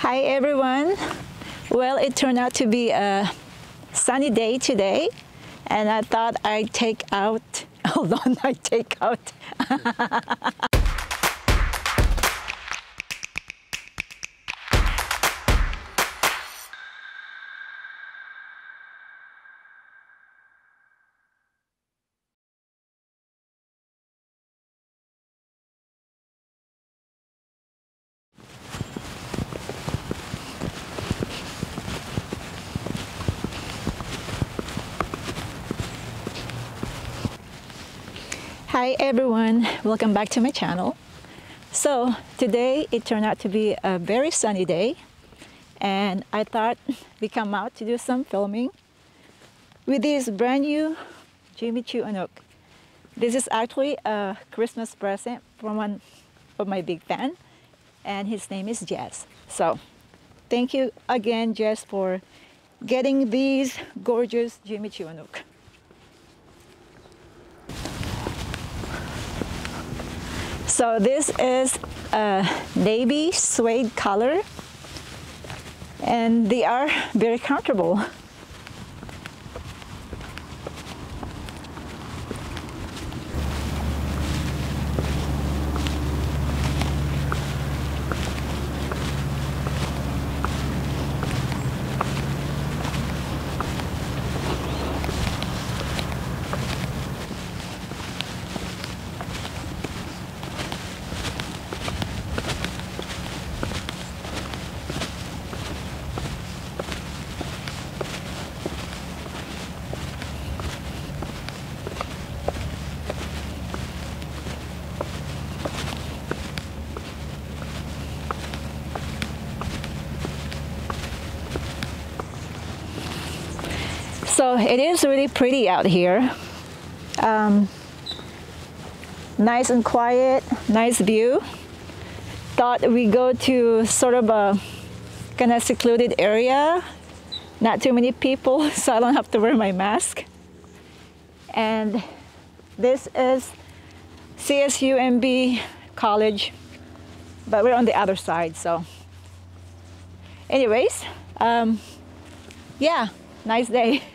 Hi everyone. Well, it turned out to be a sunny day today, and I thought I'd take out, hold on, I'd take out. Hi everyone, welcome back to my channel. So today it turned out to be a very sunny day, and I thought we come out to do some filming with this brand new Jimmy Choo Anook. This is actually a Christmas present from one of my big fan, and his name is Jess. So thank you again, Jess, for getting these gorgeous Jimmy Choo Anook. So this is a navy suede color, and they are very comfortable. So it is really pretty out here. Nice and quiet, nice view. Thought we go to sort of a kind of secluded area, not too many people, so I don't have to wear my mask. And this is CSUMB College, but we're on the other side, so. Anyways, yeah, nice day.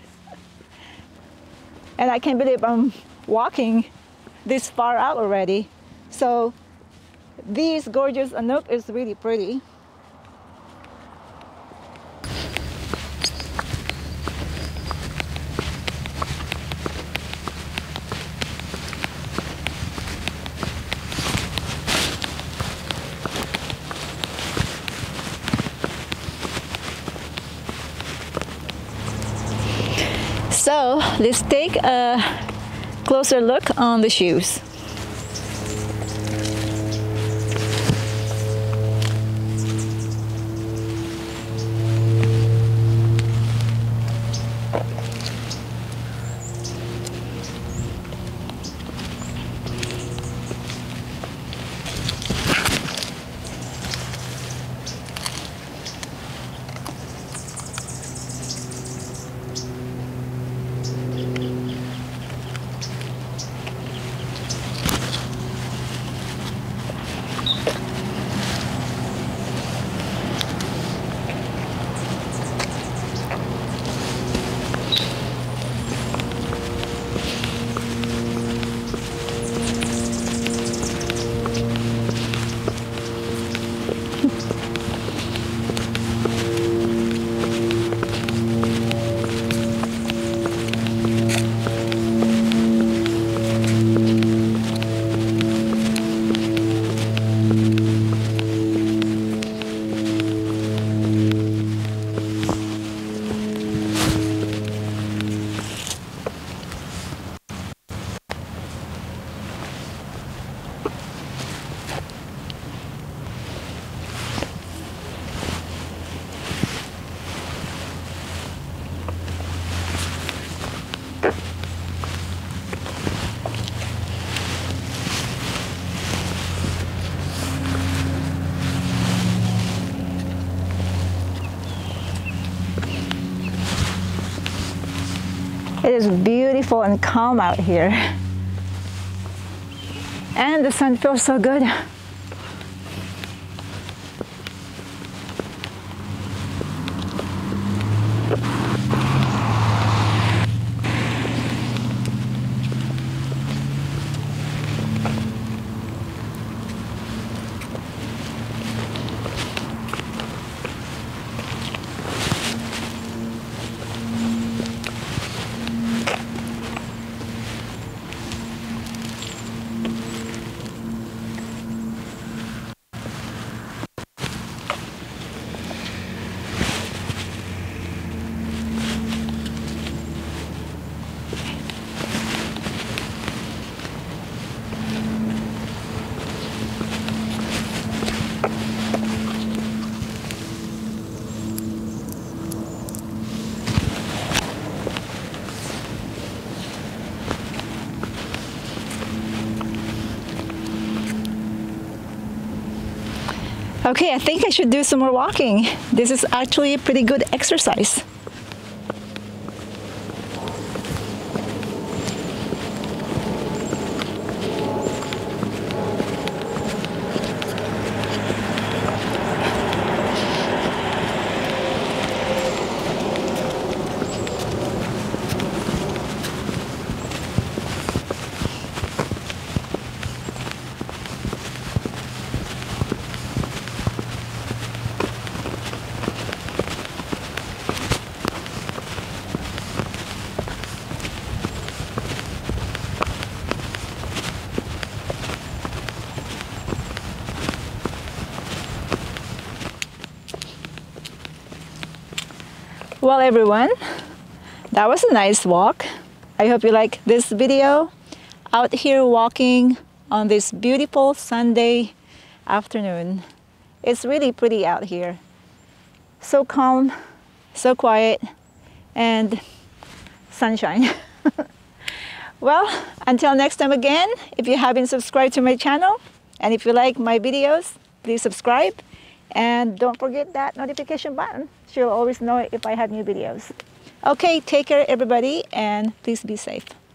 And I can't believe I'm walking this far out already. So this gorgeous Anook is really pretty. So let's take a closer look on the shoes. It is beautiful and calm out here. And the sun feels so good. Okay, I think I should do some more walking. This is actually a pretty good exercise. Well, everyone, that was a nice walk. I hope you like this video. Out here walking on this beautiful Sunday afternoon. It's really pretty out here. So calm, so quiet, and sunshine. Well, until next time again, if you haven't subscribed to my channel, and if you like my videos, please subscribe. And don't forget that notification button. You'll always know if I have new videos. Okay, take care everybody, and please be safe.